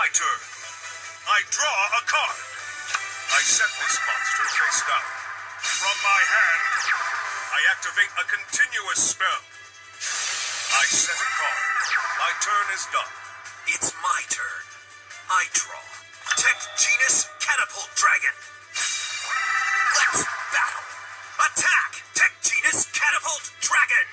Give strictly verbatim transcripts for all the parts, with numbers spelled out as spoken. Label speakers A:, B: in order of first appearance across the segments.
A: My turn. I draw a card. I set this monster face down. From my hand, I activate a continuous spell. I set a card. My turn is done.
B: It's my turn. I draw. Tech Genus Catapult Dragon. Let's battle. Attack! Tech Genus Catapult Dragon.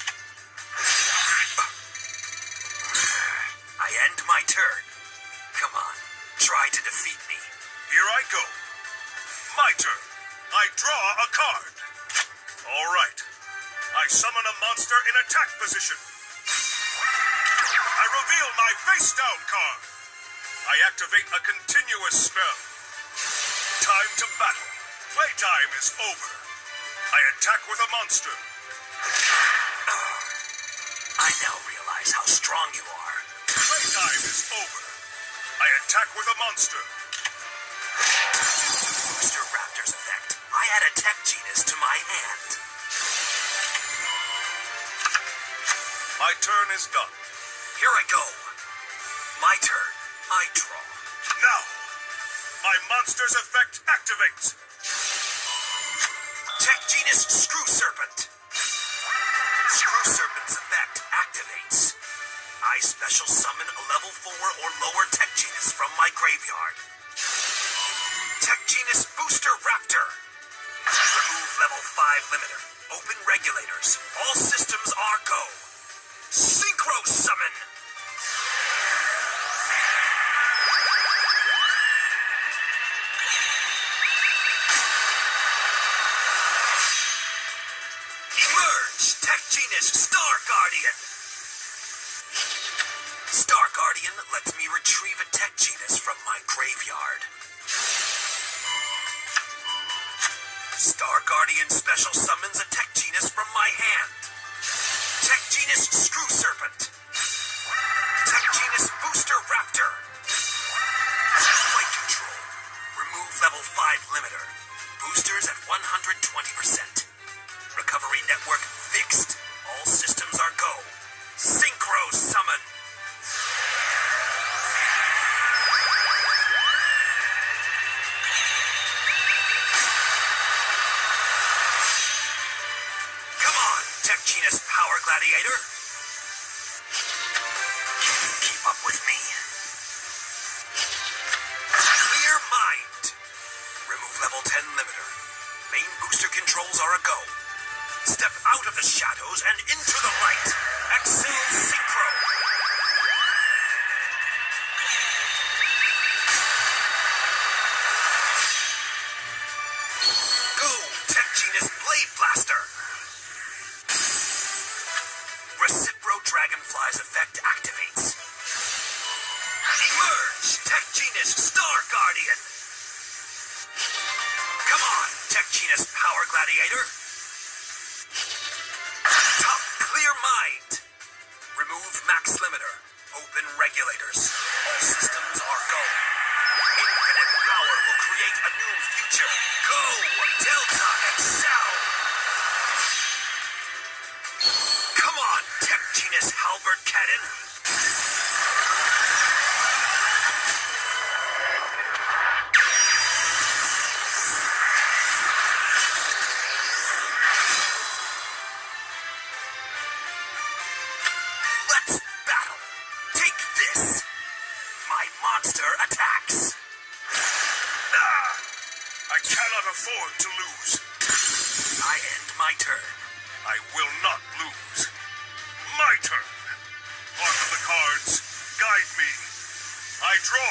B: I end my turn. Come on, try to defeat me.
A: Here I go. My turn. I draw a card. All right. I summon a monster in attack position. I reveal my face-down card. I activate a continuous spell. Time to battle. Playtime is over. I attack with a monster.
B: Oh, I now realize how strong you are.
A: Playtime is over. I attack with a monster.
B: Booster Raptor's effect. I add a tech genus to my hand.
A: My turn is done.
B: Here I go. My turn. I draw.
A: Now, my monster's effect activates.
B: Tech genus Screw Serpent. Screw Serpent's effect activates. I special summon a level four or lower tech genus from my graveyard. Tech genus Booster Raptor. Remove level five limiter. Open regulators. All systems are go. Synchro summon. Emerge. Tech genus Star Guardian. Star Guardian lets me retrieve a tech genus from my graveyard. Star Guardian special summons a tech genus from my hand. Tech genus Screw Serpent. Tech genus Booster Raptor. Flight control. Remove level five limiter. Boosters at one hundred twenty percent. Recovery network fixed. All systems are go. Synchro summon. Tech genus Power Gladiator. Keep up with me. Clear mind. Remove level ten limiter. Main booster controls are a go. Step out of the shadows and into the light. Excel Synchro. Go, Tech genus Blade Blaster. Recipro Dragonfly's effect activates. Emerge! Tech genus Star Guardian! Come on, Tech genus Power Gladiator! Top Clear Mind! Remove Max Limiter. Open Regulators. All systems are go. Infinite power will create a new future. Go! Delta Excel! Come on, Tech genus Halberd Cannon. Let's battle. Take this. My monster attacks.
A: Ah, I cannot afford to lose.
B: I end my turn.
A: I will not lose. My turn. On to the cards. Guide me. I draw.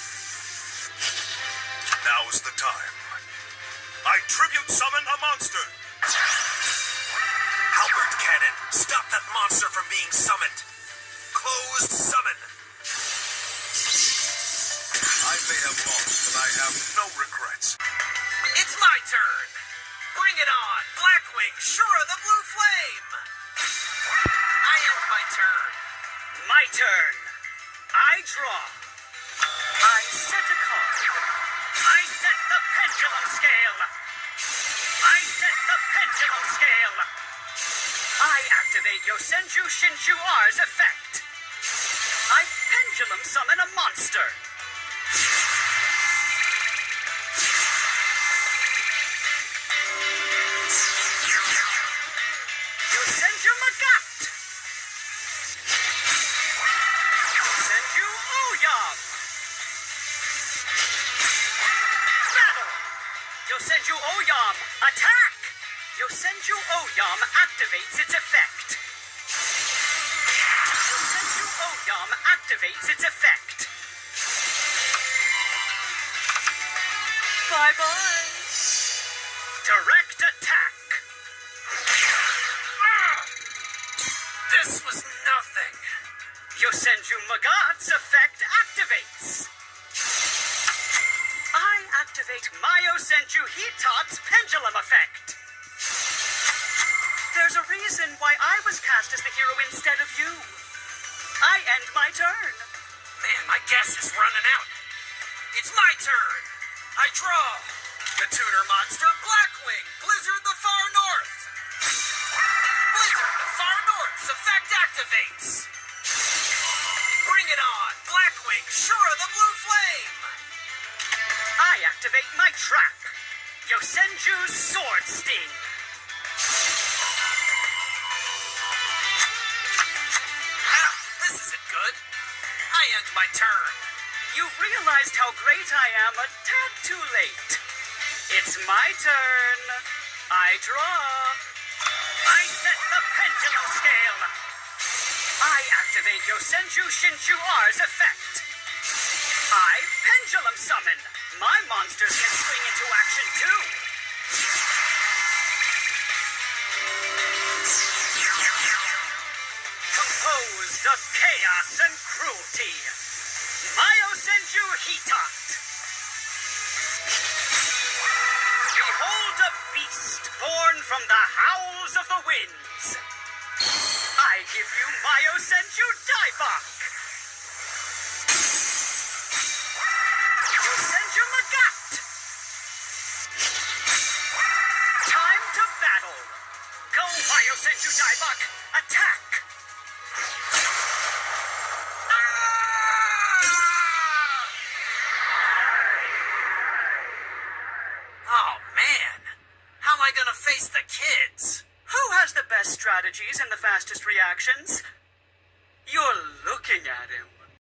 A: Now's the time. I tribute summon a monster.
B: Halberd Cannon, stop that monster from being summoned. Closed summon.
A: I may have lost, but I have no regrets.
B: It's my turn. Bring it on, Blackwing, Shura the Blue Flame! I end my turn.
C: My turn. I draw. I set a card. I set the pendulum scale. I set the pendulum scale. I activate Yosenju Shinju R's effect. I pendulum summon a monster. Yosenju Oyam, attack! Yosenju Oyam activates its effect. Yosenju Oyam activates its effect. Bye-bye. Direct attack.
B: This was nothing.
C: Yosenju Magat's effect activates. I activate Myosenju Hitat's pendulum effect. There's a reason why I was cast as the hero instead of you. I end my turn.
B: Man, my gas is running out. It's my turn. I draw. The tuner monster Blackwing, Blizzard the Far North. Blizzard the Far North's effect activates. Bring it on, Blackwing, Shura the Blue Flame.
C: I activate my trap. Yosenju's Sword Sting.
B: Ah, this isn't good. I end my turn.
C: You've realized how great I am a tad too late. It's my turn. I draw. I set the pendulum scale. I activate Yosenju Shinshu R's effect. I pendulum summon. My monsters can swing into action too. Composed of chaos and cruelty, Myosenju Hitat. Behold a beast born from the howls of the winds. I give you Myosenju Daibak. Yosenju Magat. Time to battle. Go Myosenju Daibak. Attack.
B: Oh, man. How am I gonna face the kids?
C: Who has the best strategies and the fastest reactions? You're looking at him.